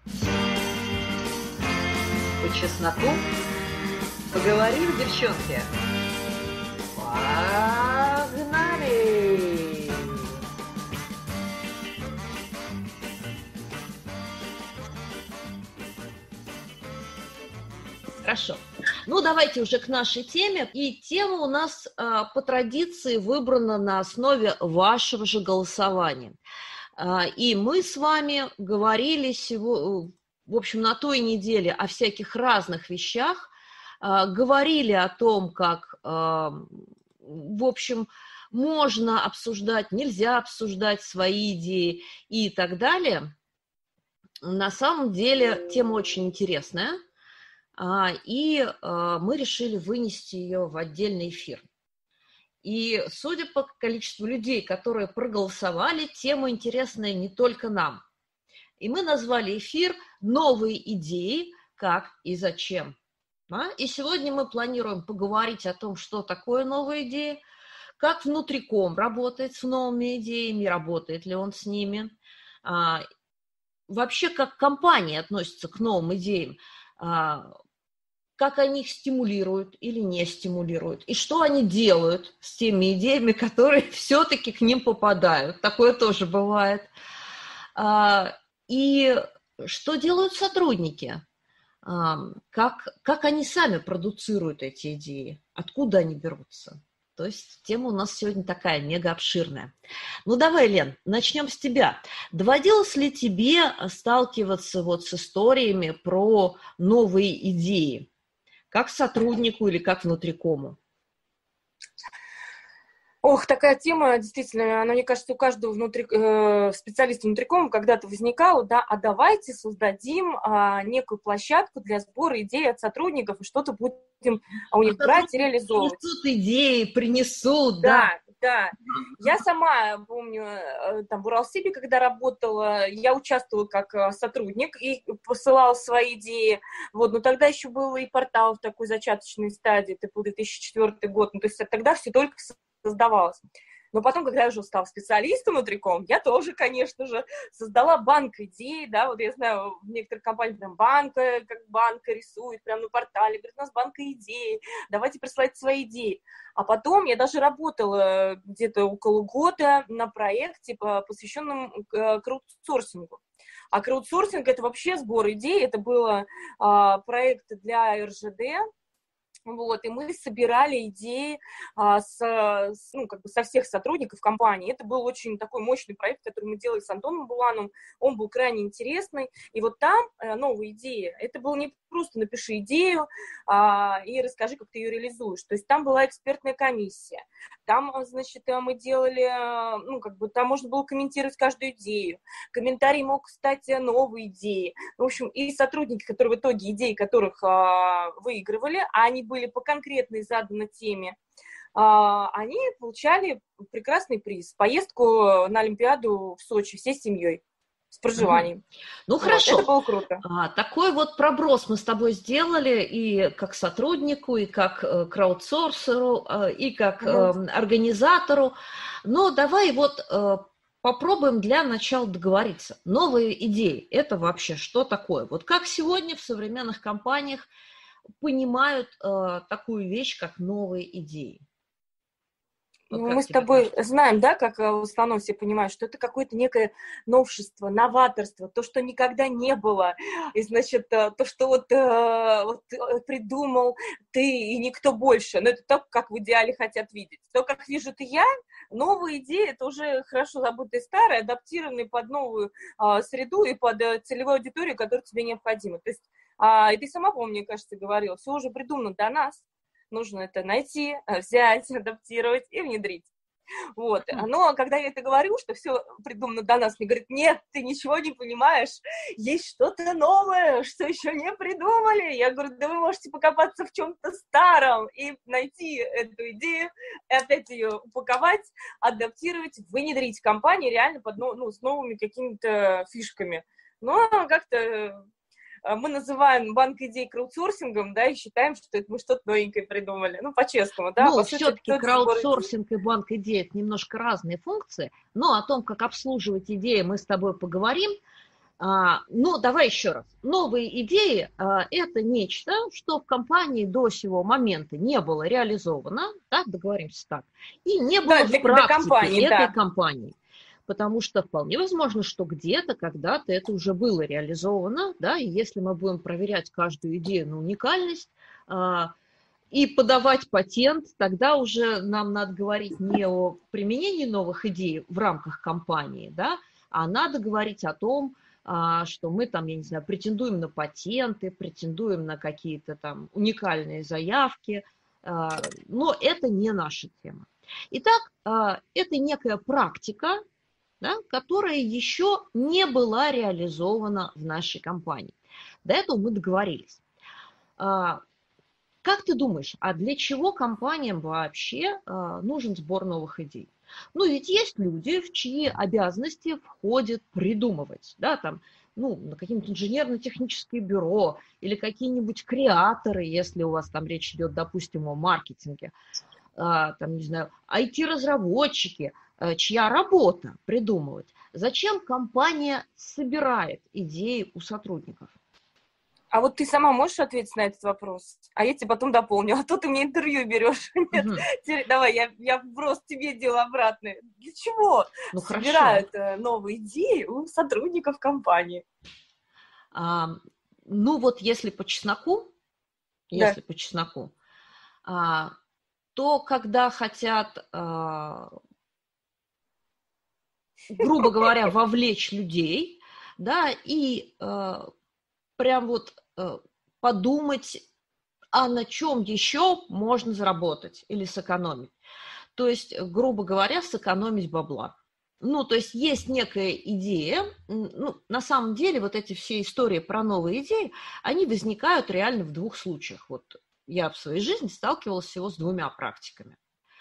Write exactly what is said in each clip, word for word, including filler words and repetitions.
По чесноку поговорим, девчонки. Погнали! Хорошо. Ну, давайте уже к нашей теме. И тема у нас а, по традиции выбрана на основе вашего же голосования. А, и мы с вами говорили сегодня, в общем, на той неделе о всяких разных вещах, а, говорили о том, как, а, в общем, можно обсуждать, нельзя обсуждать свои идеи и так далее. На самом деле тема очень интересная. И мы решили вынести ее в отдельный эфир. И судя по количеству людей, которые проголосовали, тема интересная не только нам. И мы назвали эфир «Новые идеи. Как и зачем?». И сегодня мы планируем поговорить о том, что такое новые идеи, как внутриком работает с новыми идеями, работает ли он с ними, вообще как компания относится к новым идеям, как они их стимулируют или не стимулируют, и что они делают с теми идеями, которые все-таки к ним попадают. Такое тоже бывает. И что делают сотрудники, как, как они сами продуцируют эти идеи, откуда они берутся. То есть тема у нас сегодня такая мега обширная. Ну давай, Лен, начнем с тебя. Доводилось ли тебе сталкиваться вот с историями про новые идеи? Как сотруднику или как внутрикому? Ох, такая тема, действительно, она, мне кажется, у каждого внутри, э, специалиста внутрикома когда-то возникала, да, а давайте создадим а, некую площадку для сбора идей от сотрудников и что-то будем а, у них а брать и реализовывать. Принесут идеи, принесут, да. Да, да. Я сама помню, там в Уралсибе, когда работала, я участвовала как сотрудник и посылала свои идеи. Вот, но тогда еще был и портал в такой зачаточной стадии, это был две тысячи четвёртый год, ну, то есть тогда все только создавалось. Но потом, когда я уже стала специалистом внутриком, я тоже, конечно же, создала банк идей, да, вот я знаю, в некоторых компаниях прям банка, как банка рисует прямо на портале, говорит, у нас банка идей, давайте присылайте свои идеи. А потом я даже работала где-то около года на проекте, посвященном краудсорсингу. А краудсорсинг — это вообще сбор идей, это был а, проект для эр жэ дэ. Вот, и мы собирали идеи а, с, с, ну, как бы со всех сотрудников компании. Это был очень такой мощный проект, который мы делали с Антоном Булановым. Он был крайне интересный. И вот там а, новые идеи. Это было не просто напиши идею а, и расскажи, как ты ее реализуешь. То есть там была экспертная комиссия. Там, значит, мы делали, ну, как бы там можно было комментировать каждую идею. Комментарий мог стать новой идеей. В общем, и сотрудники, которые в итоге идеи, которых а, выигрывали, а они были были по конкретной заданной теме, они получали прекрасный приз. Поездку на Олимпиаду в Сочи всей семьей с проживанием. Ну, вот, хорошо. Это было круто. А, такой вот проброс мы с тобой сделали и как сотруднику, и как э, краудсорсеру, э, и как э, организатору. Но давай вот э, попробуем для начала договориться. Новые идеи – это вообще что такое? Вот как сегодня в современных компаниях понимают э, такую вещь, как новые идеи? Вот ну, мы с тобой кажется? знаем, да, как в основном все понимают, что это какое-то некое новшество, новаторство, то, что никогда не было. И, значит, то, что вот, вот придумал ты и никто больше. Но это то, как в идеале хотят видеть. То, как вижу ты я, новые идеи, это уже хорошо забытые старые, адаптированные под новую а, среду и под целевую аудиторию, которая тебе необходима. То есть, а, и ты сама, по-моему, мне кажется, говорила, все уже придумано до нас. Нужно это найти, взять, адаптировать и внедрить. Вот. Но когда я это говорю, что все придумано до нас, мне говорят, нет, ты ничего не понимаешь, есть что-то новое, что еще не придумали. Я говорю, да вы можете покопаться в чем-то старом и найти эту идею, и опять ее упаковать, адаптировать, внедрить в компании реально под, ну, с новыми какими-то фишками. Но как-то мы называем банк идей краудсорсингом, да, и считаем, что это мы что-то новенькое придумали. Ну, по-честному, да. Ну, по все-таки сути, краудсорсинг и банк идей – это немножко разные функции, но о том, как обслуживать идеи, мы с тобой поговорим. А, ну, давай еще раз. Новые идеи а, – это нечто, что в компании до сего момента не было реализовано, да, договоримся так, и не Да, было в для, для практике компании, этой да. компании. Потому что вполне возможно, что где-то, когда-то это уже было реализовано, да, и если мы будем проверять каждую идею на уникальность а, и подавать патент, тогда уже нам надо говорить не о применении новых идей в рамках компании, да, а надо говорить о том, а, что мы там, я не знаю, претендуем на патенты, претендуем на какие-то там уникальные заявки, а, но это не наша тема. Итак, а, это некая практика, да, которая еще не была реализована в нашей компании. До этого мы договорились. А, как ты думаешь, а для чего компаниям вообще а, нужен сбор новых идей? Ну, ведь есть люди, в чьи обязанности входит придумывать, да, там, ну, на какие-нибудь инженерно-технические бюро или какие-нибудь креаторы, если у вас там речь идет, допустим, о маркетинге, а, там, не знаю, ай ти-разработчики, а, чья работа придумывать. Зачем компания собирает идеи у сотрудников? А вот ты сама можешь ответить на этот вопрос? А я тебе потом дополню. А то ты мне интервью берешь. Нет, угу. Давай, я, я просто тебе делаю обратное. Для чего ну, собирают хорошо. новые идеи у сотрудников компании? А, ну вот если по чесноку, да. если по чесноку, а, то когда хотят, а, грубо говоря, вовлечь людей, да, и а, прям вот а, подумать, а на чем еще можно заработать или сэкономить. То есть, грубо говоря, сэкономить бабла. Ну, то есть есть некая идея, ну, на самом деле вот эти все истории про новые идеи, они возникают реально в двух случаях. Вот я в своей жизни сталкивалась всего с двумя практиками.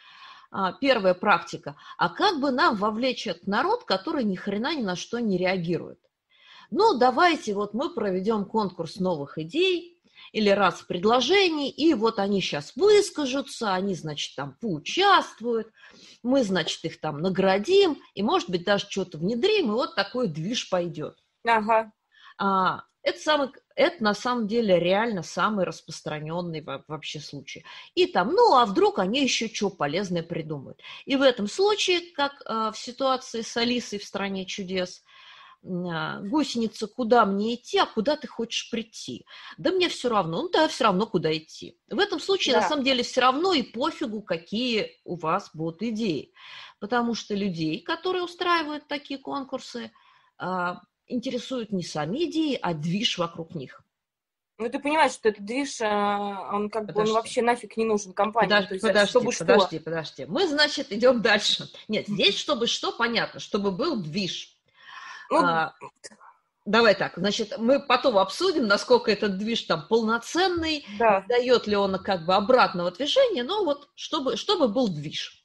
Первая практика, а как бы нам вовлечь этот народ, который ни хрена ни на что не реагирует? Ну, давайте вот мы проведем конкурс новых идей, или раз предложений, и вот они сейчас выскажутся, они, значит, там поучаствуют, мы, значит, их там наградим, и, может быть, даже что-то внедрим, и вот такой движ пойдет. Ага. А, это, самый, это на самом деле реально самый распространенный вообще случай. И там, ну, а вдруг они еще что полезное придумают. И в этом случае, как а, в ситуации с Алисой в «Стране чудес», гусеница, куда мне идти, а куда ты хочешь прийти? Да мне все равно. Ну да, все равно, куда идти. В этом случае, да. на самом деле, все равно и пофигу, какие у вас будут идеи. Потому что людей, которые устраивают такие конкурсы, интересуют не сами идеи, а движ вокруг них. Ну, ты понимаешь, что этот движ, он как бы он вообще нафиг не нужен компании. Подожди, То есть, подожди, чтобы подожди, что? подожди. Мы, значит, идем дальше. Нет, здесь, чтобы что, понятно, чтобы был движ. Ну, а, давай так, значит, мы потом обсудим, насколько этот движ там полноценный, да. дает ли он как бы обратного движения, но вот чтобы, чтобы был движ.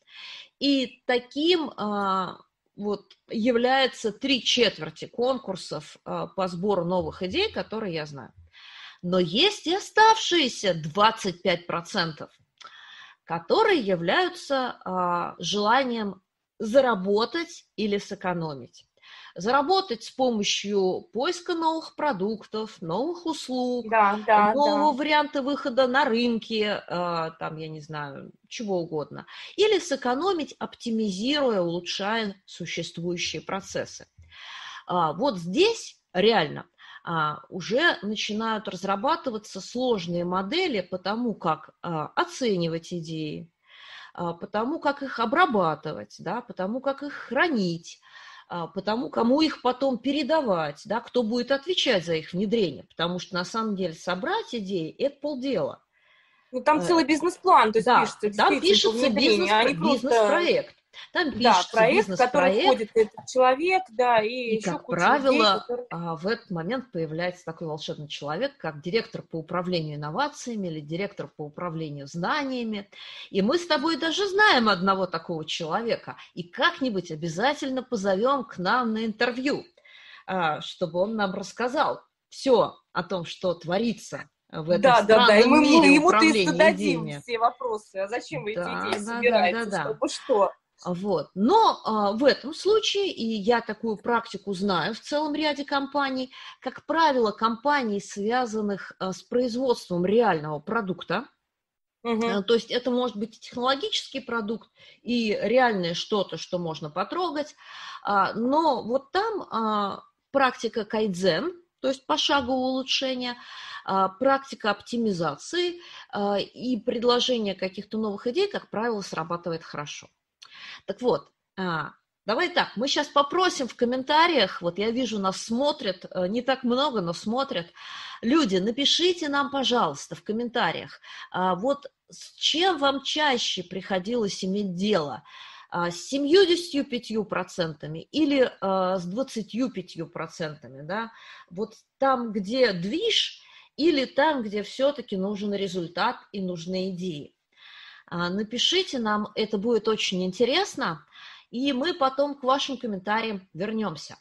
И таким а, вот является три четверти конкурсов а, по сбору новых идей, которые я знаю. Но есть и оставшиеся двадцать пять процентов, которые являются а, желанием заработать или сэкономить. Заработать с помощью поиска новых продуктов, новых услуг, да, да, нового да. варианта выхода на рынки, э, там, я не знаю, чего угодно. Или сэкономить, оптимизируя, улучшая существующие процессы. А, вот здесь реально а, уже начинают разрабатываться сложные модели по тому, как а, оценивать идеи, а, по тому, как их обрабатывать, да, по тому, как их хранить, потому кому их потом передавать, да, кто будет отвечать за их внедрение, потому что на самом деле собрать идеи – это полдела. Ну, там целый бизнес-план, то есть да, пишется там пишется бизнес, а бизнес-проект. Там да, проект, в который входит этот человек, да, и, и еще как куча правило, людей, которые... в этот момент появляется такой волшебный человек, как директор по управлению инновациями или директор по управлению знаниями. И мы с тобой даже знаем одного такого человека, и как-нибудь обязательно позовем к нам на интервью, чтобы он нам рассказал все о том, что творится в этом да, странном да, да. И мы, мире мы ему-то управления зададим идеями. все вопросы. А зачем вы да, эти идеи да, собираете? Да, да, да. Чтобы что? Вот. Но а, в этом случае, и я такую практику знаю в целом ряде компаний, как правило, компаний, связанных а, с производством реального продукта, Мгм. то есть это может быть и технологический продукт, и реальное что-то, что можно потрогать, а, но вот там а, практика кайдзен, то есть пошагового улучшения, а, практика оптимизации а, и предложение каких-то новых идей, как правило, срабатывает хорошо. Так вот, а, давай так, мы сейчас попросим в комментариях, вот я вижу, нас смотрят, э, не так много, но смотрят. Люди, напишите нам, пожалуйста, в комментариях, а, вот с чем вам чаще приходилось иметь дело? А, с семьюдесятью пятью процентами или а, с двадцатью пятью процентами, да? Вот там, где движ, или там, где все-таки нужен результат и нужны идеи. Напишите нам, это будет очень интересно, и мы потом к вашим комментариям вернемся.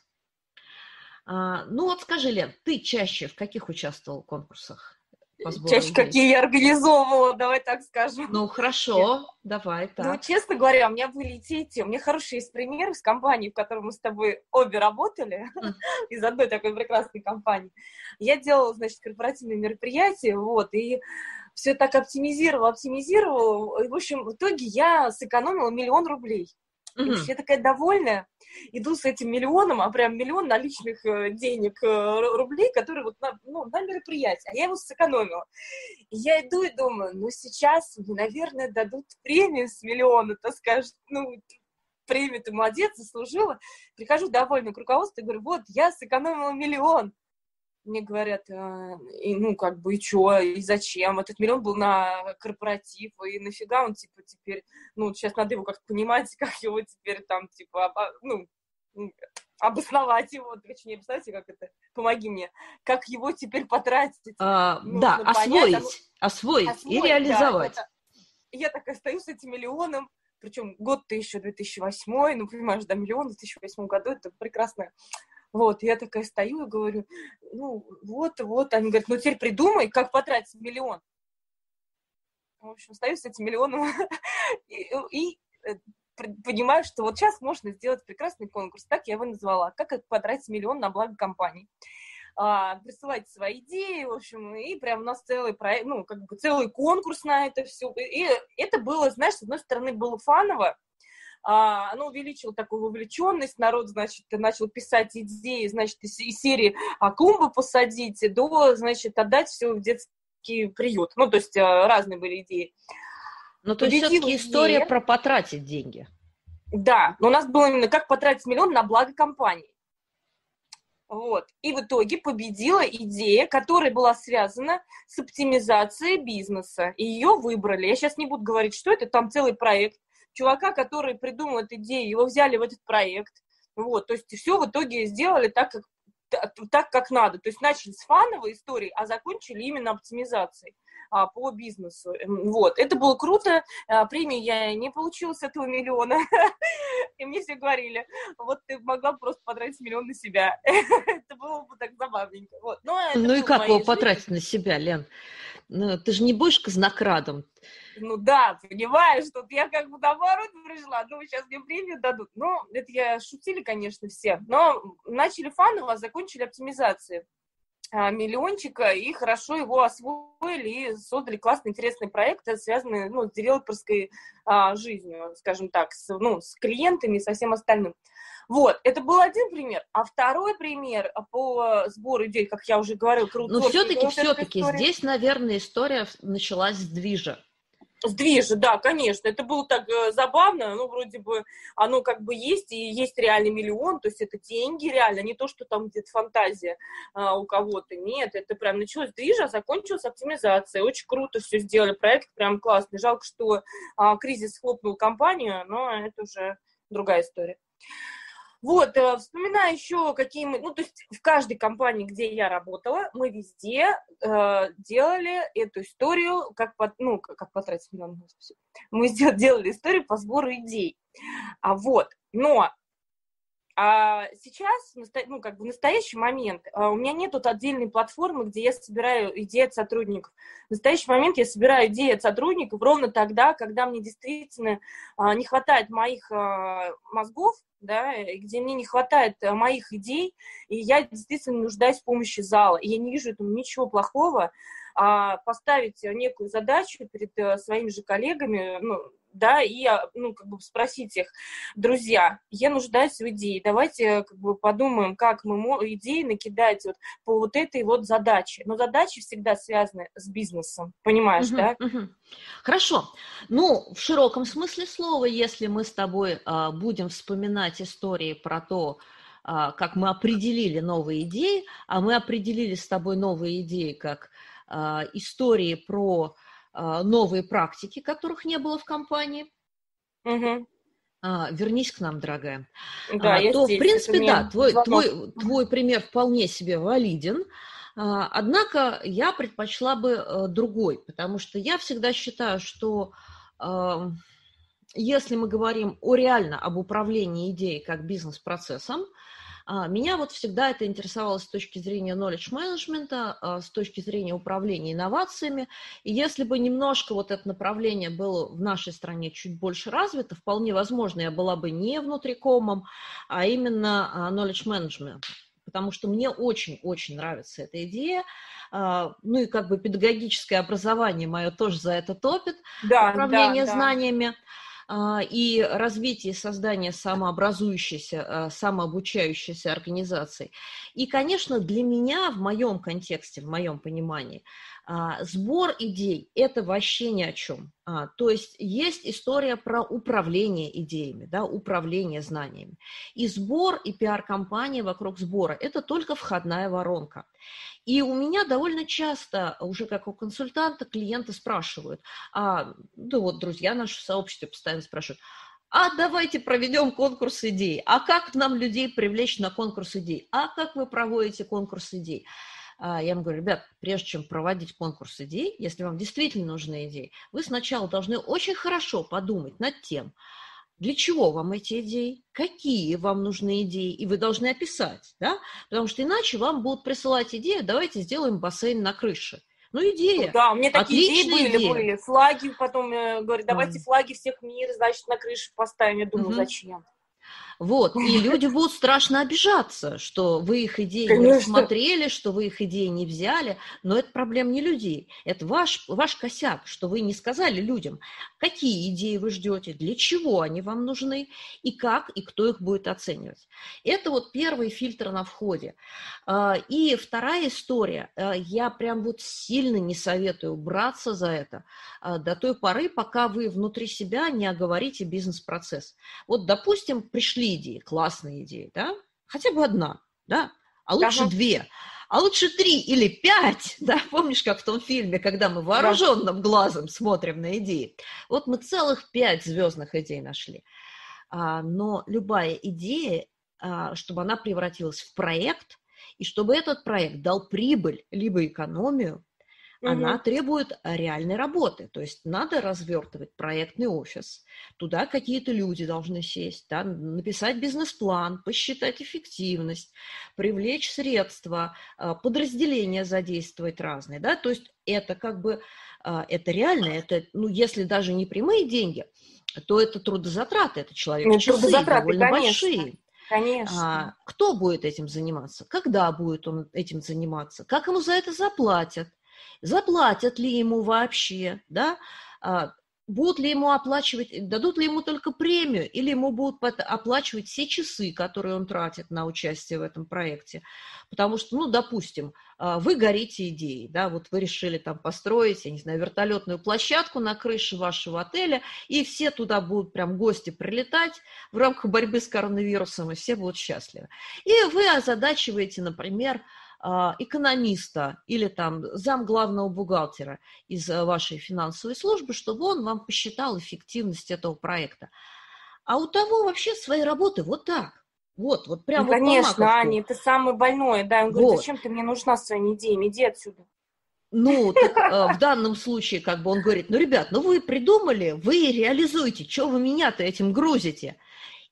Ну вот скажи, Лен, ты чаще в каких участвовал конкурсах по сбору Чаще идей? какие я организовывала, давай так скажем. Ну хорошо, давай Ну, так. честно говоря, у меня были и те, и те. У меня хороший есть пример из компании, в которой мы с тобой обе работали, Mm. из одной такой прекрасной компании. Я делала, значит, корпоративные мероприятия, вот, и все так оптимизировала, оптимизировала, и, в общем, в итоге я сэкономила миллион рублей. И Mm-hmm. уж я такая довольная, иду с этим миллионом, а прям миллион наличных э, денег, э, рублей, которые вот на, ну, на мероприятие, а я его сэкономила. И я иду и думаю, ну сейчас мне, наверное, дадут премию с миллиона, то скажут, ну, премию ты молодец, заслужила. Прихожу довольна к руководству и говорю, вот, я сэкономила миллион. Мне говорят, э, и, ну, как бы, и чё, и зачем? Этот миллион был на корпоратив, и нафига он, типа, теперь, ну, сейчас надо его как-то понимать, как его теперь там, типа, оба, ну, обосновать его, точнее, представьте, как это, помоги мне, как его теперь потратить. А, Нужно да, понять, освоить, оно... освоить, освоить, и реализовать. Да, я так остаюсь с этим миллионом, причем год-то еще две тысячи восьмой, ну, понимаешь, да, миллион в две тысячи восьмом году, это прекрасно. Вот, я такая стою и говорю, ну, вот, вот. Они говорят, ну, теперь придумай, как потратить миллион. В общем, стою с этим миллионом и, и понимаю, что вот сейчас можно сделать прекрасный конкурс. Так я его назвала. Как потратить миллион на благо компании. А, присылайте свои идеи, в общем, и прям у нас целый проект, ну, как бы целый конкурс на это все. И это было, знаешь, с одной стороны, было фаново, Uh, оно увеличило такую вовлеченность, народ, значит, начал писать идеи, значит, из, из серии а, клумбы посадить до, значит, отдать все в детский приют. Ну, то есть uh, разные были идеи. Ну, то есть все-таки история про потратить деньги. Да, но у нас было именно как потратить миллион на благо компании. Вот. И в итоге победила идея, которая была связана с оптимизацией бизнеса. И ее выбрали. Я сейчас не буду говорить, что это, там целый проект. Чувака, который придумал эту идею, его взяли в этот проект. Вот, то есть все в итоге сделали так, как, так, как надо. То есть начали с фановой истории, а закончили именно оптимизацией а, по бизнесу. Вот, это было круто. А, премию я не получила с этого миллиона. И мне все говорили, вот ты могла просто потратить миллион на себя. Это было бы так забавненько. Вот. Ну и как его потратить на себя, Лен? Ну, ты же не будешь казнокрадом. Ну да, понимаешь, тут я как бы наоборот пришла, ну, сейчас мне премию дадут. Ну, это я шутили, конечно, все, но начали фаново, закончили оптимизацией а, миллиончика, и хорошо его освоили, и создали классный, интересный проект, связанный, ну, с девелоперской а, жизнью, скажем так, с, ну, с клиентами и со всем остальным. Вот, это был один пример. А второй пример по сбору идей, как я уже говорила, крутворкинг. Но все-таки, все-таки здесь, наверное, история началась с движа. С движа, да, конечно. Это было так э, забавно, ну, вроде бы оно как бы есть, и есть реальный миллион, то есть это деньги реально, не то, что там где-то фантазия а, у кого-то. Нет, это прям началось с движа, а закончилась оптимизация. Очень круто все сделали, проект прям классный. Жалко, что а, кризис схлопнул компанию, но это уже другая история. Вот, э, вспоминаю еще, какие мы... Ну, то есть в каждой компании, где я работала, мы везде э, делали эту историю, как, под, ну, как потратить миллион. Мы делали историю по сбору идей. А вот, но А сейчас, ну, как бы в настоящий момент, у меня нет вот отдельной платформы, где я собираю идеи от сотрудников. В настоящий момент я собираю идеи от сотрудников ровно тогда, когда мне действительно не хватает моих мозгов, да, где мне не хватает моих идей, и я действительно нуждаюсь в помощи зала. И я не вижу этому ничего плохого. А поставить некую задачу перед своими же коллегами, ну, да, и, ну, как бы спросить их: друзья, я нуждаюсь в идее, давайте, как бы, подумаем, как мы идеи накидать вот по вот этой вот задаче. Но задачи всегда связаны с бизнесом, понимаешь, угу, да? Угу. Хорошо. Ну, в широком смысле слова, если мы с тобой а, будем вспоминать истории про то, а, как мы определили новые идеи, а мы определили с тобой новые идеи как а, истории про а, новые практики, которых не было в компании. Угу. А, вернись к нам, дорогая. Да, а, я то, здесь. в принципе, да, твой, твой, твой пример вполне себе валиден. А, однако я предпочла бы а, другой, потому что я всегда считаю, что а, если мы говорим о реально об управлении идеей как бизнес-процессом, меня вот всегда это интересовало с точки зрения knowledge management, с точки зрения управления инновациями. И если бы немножко вот это направление было в нашей стране чуть больше развито, вполне возможно, я была бы не внутрикомом, а именно knowledge management. Потому что мне очень-очень нравится эта идея. Ну и как бы педагогическое образование мое тоже за это топит, да, управление да, знаниями. И развитие, создание самообразующейся, самообучающейся организации. И, конечно, для меня в моем контексте, в моем понимании, сбор идей – это вообще ни о чем. То есть есть история про управление идеями, да, управление знаниями. И сбор, и пиар-компания вокруг сбора – это только входная воронка. И у меня довольно часто, уже как у консультанта, клиенты спрашивают, а, да вот друзья наши в сообществе постоянно спрашивают: а давайте проведем конкурс идей, а как нам людей привлечь на конкурс идей, а как вы проводите конкурс идей? Я им говорю: ребят, прежде чем проводить конкурс идей, если вам действительно нужны идеи, вы сначала должны очень хорошо подумать над тем, для чего вам эти идеи, какие вам нужны идеи, и вы должны описать, да? Потому что иначе вам будут присылать идею: давайте сделаем бассейн на крыше. Ну, идея. Да, у меня такие идеи были, идея. были. Флаги, потом э, говорят: давайте флаги всех мира, значит, на крыше поставим. Я думаю, угу. зачем? Вот, и люди будут страшно обижаться, что вы их идеи Конечно. не рассмотрели, что вы их идеи не взяли, но это проблема не людей, это ваш, ваш косяк, что вы не сказали людям, какие идеи вы ждете, для чего они вам нужны, и как, и кто их будет оценивать. Это вот первый фильтр на входе. И вторая история, я прям вот сильно не советую браться за это до той поры, пока вы внутри себя не оговорите бизнес-процесс. Вот, допустим, пришли идеи, классные идеи, да, хотя бы одна, да, а лучше ага. две, а лучше три или пять, да, помнишь, как в том фильме, когда мы вооруженным глазом смотрим на идеи, вот мы целых пять звездных идей нашли, а, но любая идея, а, чтобы она превратилась в проект, и чтобы этот проект дал прибыль, либо экономию, Угу. она требует реальной работы, то есть надо развертывать проектный офис, туда какие-то люди должны сесть, да, написать бизнес-план, посчитать эффективность, привлечь средства, подразделения задействовать разные, да, то есть это как бы, это реально, это, ну, если даже не прямые деньги, то это трудозатраты, это человек часы довольно конечно. большие. Конечно. А, кто будет этим заниматься, когда будет он этим заниматься, как ему за это заплатят? Заплатят ли ему вообще, да? Будут ли ему оплачивать, дадут ли ему только премию, или ему будут оплачивать все часы, которые он тратит на участие в этом проекте. Потому что, ну, допустим, вы горите идеей, да, вот вы решили там построить, я не знаю, вертолетную площадку на крыше вашего отеля, и все туда будут прям гости прилетать в рамках борьбы с коронавирусом, и все будут счастливы. И вы озадачиваете, например, экономиста или там зам главного бухгалтера из вашей финансовой службы, чтобы он вам посчитал эффективность этого проекта. А у того вообще своей работы вот так. Вот, вот прям ну, вот конечно, Аня, это самое больное, да. Он говорит: вот. Зачем ты мне нужна своими идеями, иди отсюда. Ну, так в данном случае, как бы он говорит: ну, ребят, ну вы придумали, вы реализуете, что вы меня-то этим грузите?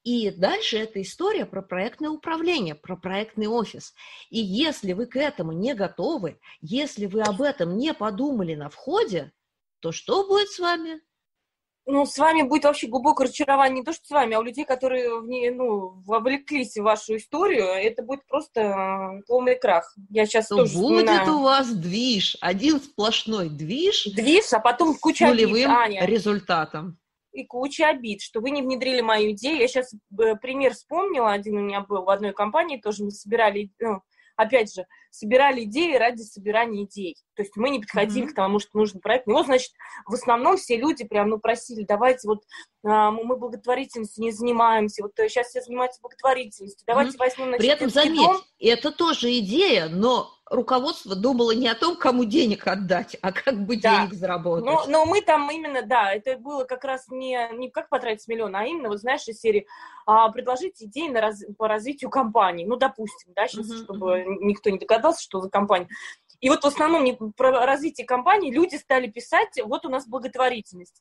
И дальше эта история про проектное управление, про проектный офис. И если вы к этому не готовы, если вы об этом не подумали на входе, то что будет с вами? Ну, с вами будет вообще глубокое разочарование не то, что с вами, а у людей, которые в ней, ну, вовлеклись в вашу историю, это будет просто полный крах. Я сейчас То тоже будет вспоминаю. у вас движ, один сплошной движ, Движ, а потом с куча обид, нулевым Аня. результатом. И куча обид, что вы не внедрили мою идею. Я сейчас пример вспомнила, один у меня был в одной компании, тоже мы собирали, ну, опять же, собирали идеи ради собирания идей. То есть мы не подходили mm-hmm. к тому, что нужен проект. Его, значит, в основном все люди прям, ну, просили, давайте вот а, мы благотворительностью не занимаемся, вот сейчас все занимаются благотворительностью, давайте mm-hmm. возьмем, значит, При этом, детский заметь, дом. это тоже идея, но руководство думало не о том, кому денег отдать, а как бы да. денег заработать. Но, но мы там именно, да, это было как раз не, не как потратить миллион, а именно, вот знаешь, из серии а, предложить идеи на раз, по развитию компании. Ну, допустим, да, сейчас, uh-huh, чтобы uh-huh. никто не догадался, что за компания. И вот в основном не, про развитие компании люди стали писать, вот у нас благотворительность.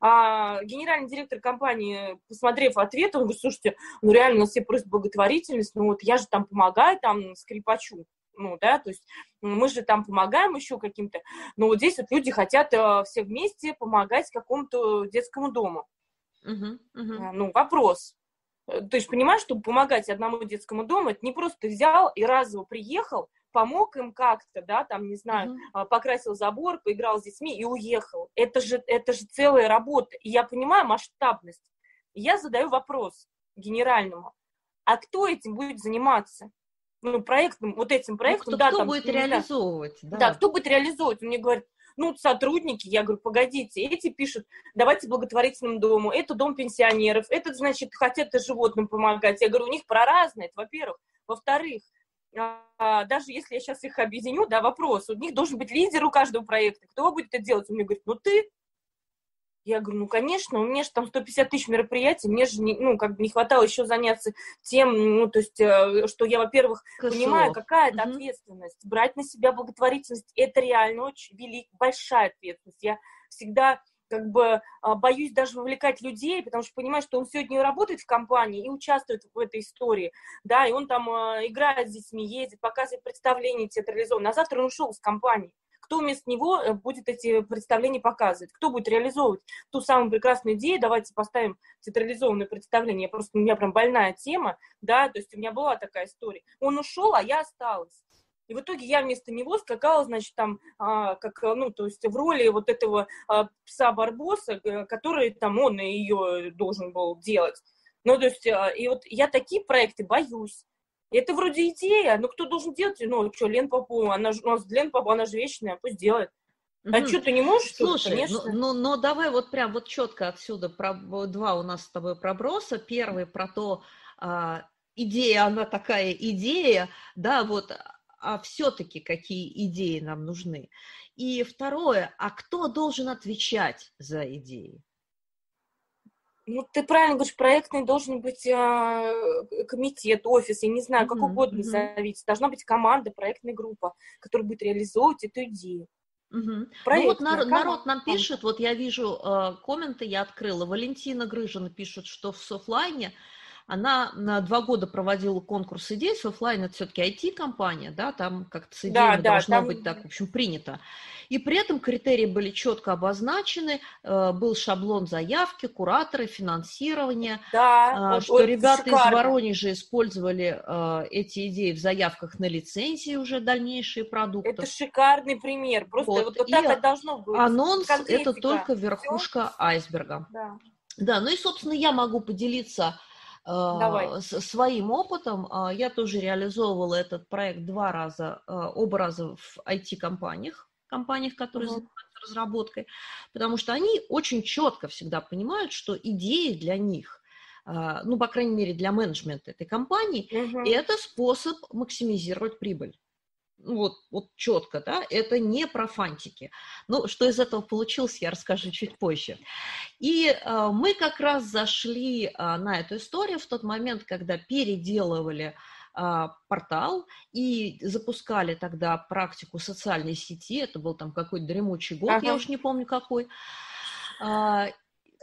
А генеральный директор компании, посмотрев ответ, он говорит, слушайте, ну реально у нас все просят благотворительность, ну вот я же там помогаю, там, скрипачу. Ну, да, то есть мы же там помогаем еще каким-то, но вот здесь вот люди хотят э, все вместе помогать какому-то детскому дому. Uh-huh, uh-huh. Ну, вопрос. Ты же понимаешь, что помогать одному детскому дому, это не просто ты взял и разово приехал, помог им как-то, да, там, не знаю, uh-huh. покрасил забор, поиграл с детьми и уехал. Это же, это же целая работа. И я понимаю масштабность. И я задаю вопрос генеральному, а кто этим будет заниматься? Ну, проектом, вот этим проектом, ну, кто, да, кто там, будет не реализовывать, да. да. Да, кто будет реализовывать? Он мне говорит, ну, сотрудники, я говорю, погодите, эти пишут, давайте благотворительному дому, это дом пенсионеров, этот, значит, хотят животным помогать. Я говорю, у них про разное, это, во-первых. Во-вторых, а, даже если я сейчас их объединю, да, вопрос, у них должен быть лидер у каждого проекта, кто будет это делать? Он мне говорит, ну, ты. Я говорю, ну, конечно, у меня же там сто пятьдесят тысяч мероприятий, мне же, не, ну, как бы не хватало еще заняться тем, ну, то есть, что я, во-первых, КСО. Понимаю, какая это угу. ответственность. Брать на себя благотворительность, это реально очень великая, большая ответственность. Я всегда, как бы, боюсь даже вовлекать людей, потому что понимаю, что он сегодня работает в компании и участвует в этой истории, да, и он там играет с детьми, ездит, показывает представления театрализованные, а завтра он ушел с компании. Кто вместо него будет эти представления показывать? Кто будет реализовывать ту самую прекрасную идею? Давайте поставим театрализованное представление. Я просто, у меня прям больная тема, да, то есть у меня была такая история. Он ушел, а я осталась. И в итоге я вместо него скакала, значит, там, а, как, ну, то есть в роли вот этого а, пса-барбоса, который там он ее должен был делать. Ну, то есть, а, и вот я такие проекты боюсь. Это вроде идея, но кто должен делать? Ну, что, Лен Попова, она же, у нас Лен Попова, она же вечная, пусть делает. А угу. что, ты не можешь? Слушай, конечно. ну, ну, ну давай вот прям вот четко отсюда, про, два у нас с тобой проброса. Первый про то, а, идея, она такая идея, да, вот, а все-таки какие идеи нам нужны. И второе, а кто должен отвечать за идеи? Ну, ты правильно говоришь, проектный должен быть э, комитет, офис, я не знаю, как uh-huh, угодно uh-huh. назовите. Должна быть команда, проектная группа, которая будет реализовывать эту идею. Uh-huh. Ну вот народ, народ нам пишет, вот я вижу э, комменты, я открыла. Валентина Грыжина пишет, что в Софлайне она на два года проводила конкурс идей. Софлайн — это все-таки ай ти-компания, да, там как-то с идеями да, да, должно там... быть так, в общем, принято. И при этом критерии были четко обозначены, э, был шаблон заявки, кураторы, финансирование, да, э, что вот ребята шикарно. из Воронежа использовали э, эти идеи в заявках на лицензии уже дальнейшие продукты. Это шикарный пример, просто вот, вот, вот так и должно быть. Анонс — это только верхушка Все? айсберга. Да. Да, ну и, собственно, я могу поделиться Давай. своим опытом. Я тоже реализовывала этот проект два раза, оба раза в ай ти-компаниях, компаниях, которые uh-huh. занимаются разработкой, потому что они очень четко всегда понимают, что идеи для них, ну, по крайней мере, для менеджмента этой компании, uh-huh. это способ максимизировать прибыль. Вот, вот четко, да, это не про фантики. Ну, что из этого получилось, я расскажу чуть позже. И э, мы как раз зашли э, на эту историю в тот момент, когда переделывали э, портал и запускали тогда практику социальной сети. Это был там какой-то дремучий год, ага. я уж не помню какой. Э,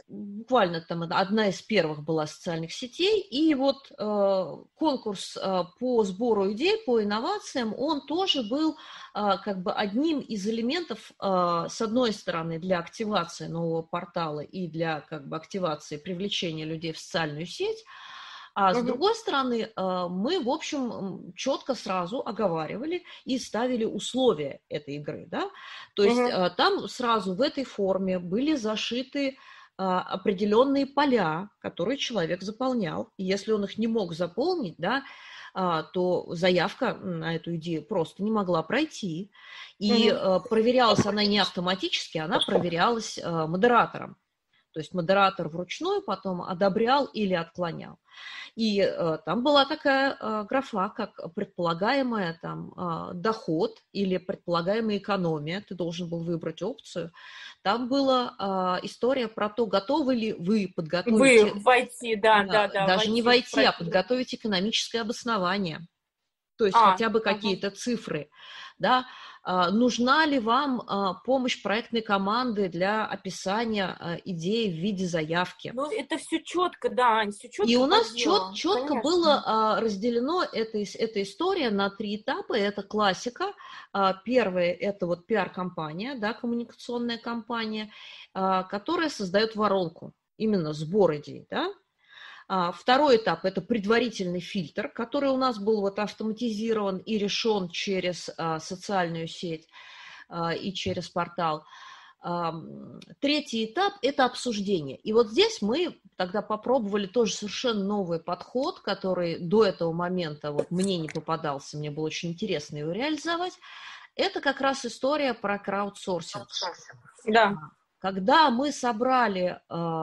буквально там одна из первых была социальных сетей, и вот э, конкурс э, по сбору идей, по инновациям, он тоже был э, как бы одним из элементов, э, с одной стороны, для активации нового портала и для как бы активации привлечения людей в социальную сеть, а с Мгм. другой стороны, э, мы, в общем, четко сразу оговаривали и ставили условия этой игры, да, то есть Мгм. э, там сразу в этой форме были зашиты а, определенные поля, которые человек заполнял. И если он их не мог заполнить, да, а, то заявка на эту идею просто не могла пройти. И Мгм. а, проверялась она не автоматически, она проверялась а, модератором. То есть модератор вручную потом одобрял или отклонял. И э, там была такая э, графа, как предполагаемая там э, доход или предполагаемая экономия. Ты должен был выбрать опцию. Там была э, история про то, готовы ли вы подготовить, Вы войти, да, да, да, да, даже не войти в войти, а профиль. подготовить экономическое обоснование. То есть А, хотя бы ага. какие-то цифры, да, а, нужна ли вам а, помощь проектной команды для описания а, идеи в виде заявки. Ну, это все четко, да, Ань, все И четко у по нас чет, делу, четко было конечно. а, разделено эта, эта история на три этапа. Это классика. А, первое – это вот пиар-компания, да, коммуникационная компания, а, которая создает воронку, именно сбор идей, да. А, второй этап – это предварительный фильтр, который у нас был вот автоматизирован и решен через а, социальную сеть а, и через портал. А, третий этап – это обсуждение. И вот здесь мы тогда попробовали тоже совершенно новый подход, который до этого момента вот мне не попадался, мне было очень интересно его реализовать. Это как раз история про краудсорсинг. Да. Когда мы собрали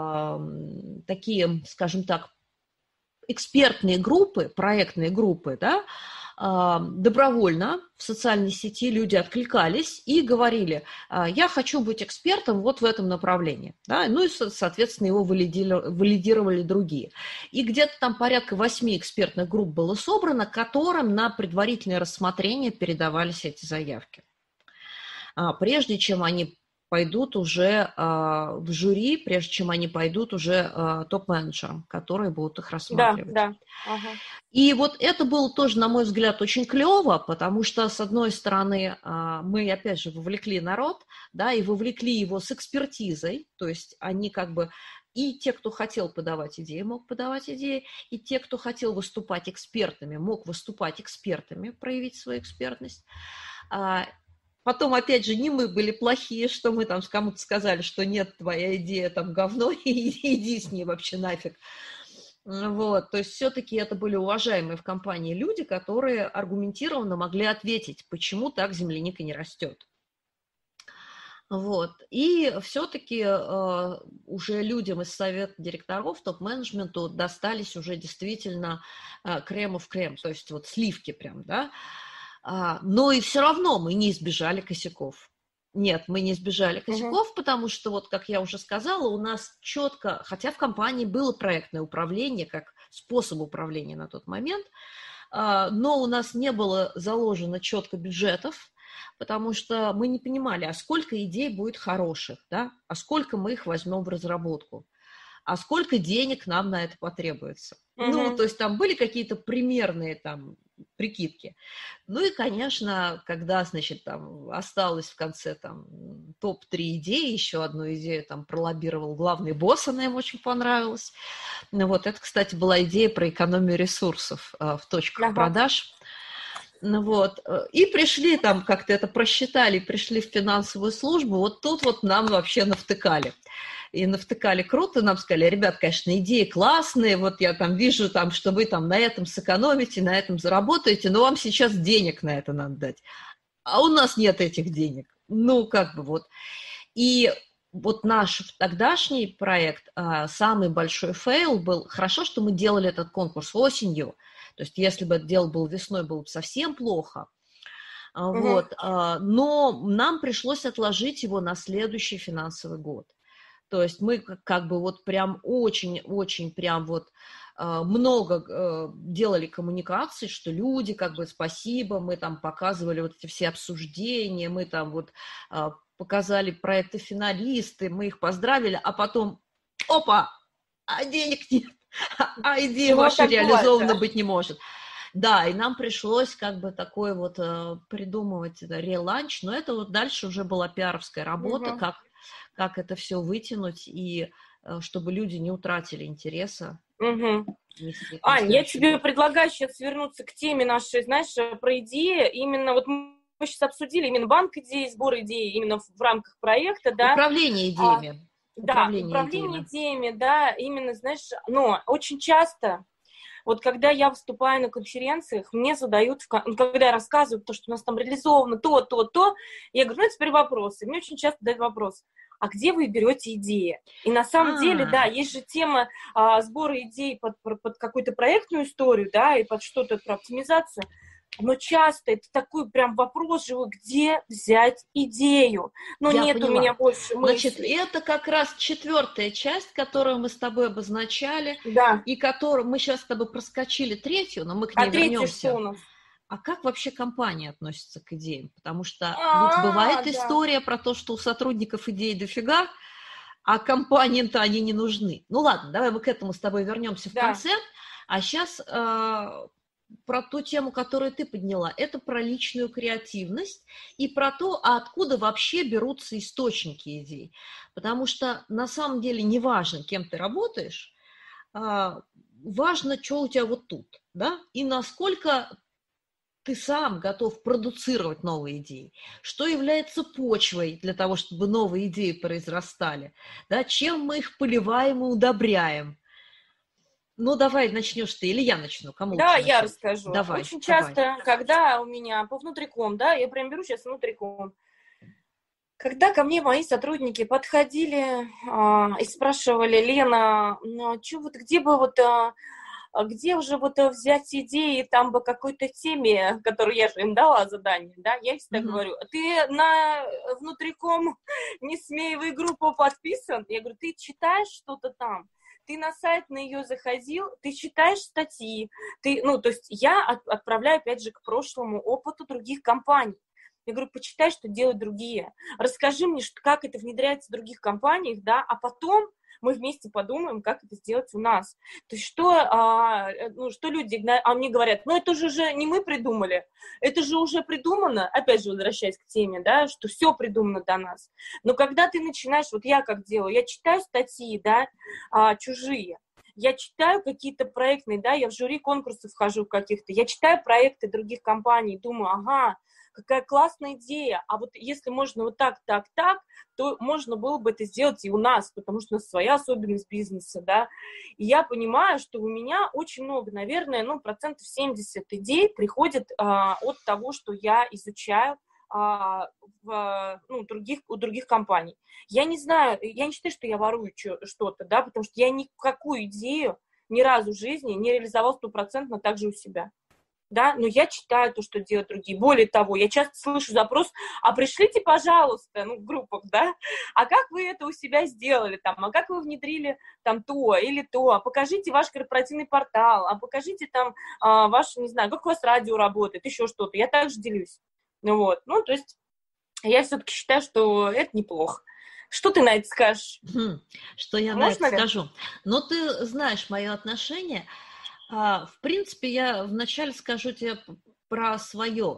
э, такие, скажем так, экспертные группы, проектные группы, да, добровольно в социальной сети люди откликались и говорили, я хочу быть экспертом вот в этом направлении. Да, ну и, соответственно, его валидировали другие. И где-то там порядка восьми экспертных групп было собрано, которым на предварительное рассмотрение передавались эти заявки. Прежде чем они пойдут уже а, в жюри, прежде чем они пойдут уже а, топ-менеджерам, которые будут их рассматривать. Да, да. Ага. И вот это было тоже, на мой взгляд, очень клево, потому что, с одной стороны, а, мы, опять же, вовлекли народ, да, и вовлекли его с экспертизой, то есть они как бы и те, кто хотел подавать идеи, мог подавать идеи, и те, кто хотел выступать экспертами, мог выступать экспертами, проявить свою экспертность. Потом, опять же, не мы были плохие, что мы там кому-то сказали, что нет, твоя идея там говно, и иди с ней вообще нафиг. Вот, то есть все-таки это были уважаемые в компании люди, которые аргументированно могли ответить, почему так земляника не растет. Вот, и все-таки э, уже людям из совета директоров, топ-менеджменту достались уже действительно э, кремов крем, то есть вот сливки прям, да. Но и все равно мы не избежали косяков. Нет, мы не избежали косяков, угу. Потому что, вот как я уже сказала, у нас четко, хотя в компании было проектное управление как способ управления на тот момент, но у нас не было заложено четко бюджетов, потому что мы не понимали, а сколько идей будет хороших, да, а сколько мы их возьмем в разработку, а сколько денег нам на это потребуется. Угу. Ну, то есть там были какие-то примерные там прикидки. Ну и, конечно, когда, значит, там осталось в конце там топ три идеи, еще одну идею там пролоббировал главный босс, она им очень понравилась. Ну вот, это, кстати, была идея про экономию ресурсов э, в точках ага. продаж. Ну вот, и пришли там, как-то это просчитали, пришли в финансовую службу, вот тут вот нам вообще навтыкали. И навтыкали круто, нам сказали, ребят, конечно, идеи классные, вот я там вижу, там, что вы там на этом сэкономите, на этом заработаете, но вам сейчас денег на это надо дать. А у нас нет этих денег. Ну, как бы вот. И вот наш тогдашний проект, самый большой фейл был, хорошо, что мы делали этот конкурс осенью, то есть если бы это дело было весной, было бы совсем плохо. Угу. Вот. Но нам пришлось отложить его на следующий финансовый год. То есть мы как бы вот прям очень-очень прям вот много делали коммуникаций, что люди как бы спасибо, мы там показывали вот эти все обсуждения, мы там вот показали проекты финалисты, мы их поздравили, а потом опа, а денег нет, а идея Ну, ваша так бывает, реализована да. быть не может. Да, и нам пришлось как бы такой вот э, придумывать это реланч, но это вот дальше уже была пиаровская работа, Мгм. как, как это все вытянуть, и э, чтобы люди не утратили интереса Мгм. вести это на Ань, я следующий тебе год. предлагаю сейчас вернуться к теме нашей, знаешь, э, про идеи. Именно вот мы сейчас обсудили именно банк идей, сбор идей именно в, в рамках проекта, да. Управление А, идеями. да, Управление управление идеями. идеями, да, именно, знаешь, но очень часто, вот когда я выступаю на конференциях, мне задают, в кон- ну, когда я рассказываю то, что у нас там реализовано то, то, то, я говорю, ну, теперь вопросы. Мне очень часто дают вопрос, а где вы берете идеи? И на самом деле, да, А, есть же тема а, сбора идей под, под, под какую-то проектную историю, да, и под что-то про оптимизацию. Но часто это такой прям вопрос живой, где взять идею? Но я нет у меня поняла. больше Значит, мыслей. это как раз четвертая часть, которую мы с тобой обозначали, Да. и которую мы сейчас с тобой проскочили третью, но мы к А ней третье что у вернемся. нас? А как вообще компания относится к идеям? Потому что ведь А, бывает да. история про то, что у сотрудников идей дофига, а компаниям-то они не нужны. Ну ладно, давай мы к этому с тобой вернемся в Да. конце. А сейчас э, про ту тему, которую ты подняла. Это про личную креативность и про то, а откуда вообще берутся источники идей. Потому что на самом деле не важно, кем ты работаешь, а важно, что у тебя вот тут, да, и насколько ты сам готов продуцировать новые идеи, что является почвой для того, чтобы новые идеи произрастали, да, чем мы их поливаем и удобряем. Ну, давай начнешь ты, или я начну, кому Да, лучше я начать? расскажу. Давай, Очень давай. часто, когда у меня по внутриком, да, я прям беру сейчас внутриком, когда ко мне мои сотрудники подходили а, и спрашивали, Лена, ну, а чё вот, где бы вот, а, а где уже вот а, взять идеи там по какой-то теме, которую я же им дала задание, да, я всегда Мгм. говорю, ты на внутриком не смей в группу подписан? Я говорю, ты читаешь что-то там? Ты на сайт на ее заходил, ты читаешь статьи, ты, ну, то есть я от, отправляю, опять же, к прошлому опыту других компаний. Я говорю, почитай, что делают другие. Расскажи мне, что, как это внедряется в других компаниях, да, а потом мы вместе подумаем, как это сделать у нас. То есть что, а, ну, что люди, а мне говорят, ну это же уже не мы придумали, это же уже придумано, опять же возвращаясь к теме, да, что все придумано до нас. Но когда ты начинаешь, вот я как делаю, я читаю статьи, да, а, чужие, я читаю какие-то проектные, да, я в жюри конкурсов вхожу каких-то, я читаю проекты других компаний, думаю, ага, какая классная идея, а вот если можно вот так, так, так, то можно было бы это сделать и у нас, потому что у нас своя особенность бизнеса, да, и я понимаю, что у меня очень много, наверное, ну, процентов семьдесят идей приходит а, от того, что я изучаю а, в, ну, других, у других компаний. Я не знаю, я не считаю, что я ворую что-то, да, потому что я никакую идею ни разу в жизни не реализовал стопроцентно так же у себя. Да, но я читаю то, что делают другие. Более того, я часто слышу запрос, а пришлите, пожалуйста, ну, в группах, да, а как вы это у себя сделали, там, а как вы внедрили там то или то, а покажите ваш корпоративный портал, а покажите там а, ваш, не знаю, как у вас радио работает, еще что-то. Я также делюсь. Ну, вот, ну, то есть я все-таки считаю, что это неплохо. Что ты на это скажешь? Хм, Что я на это Можно ли? скажу? Но ты знаешь мое отношение. А, В принципе, я вначале скажу тебе п- про свое.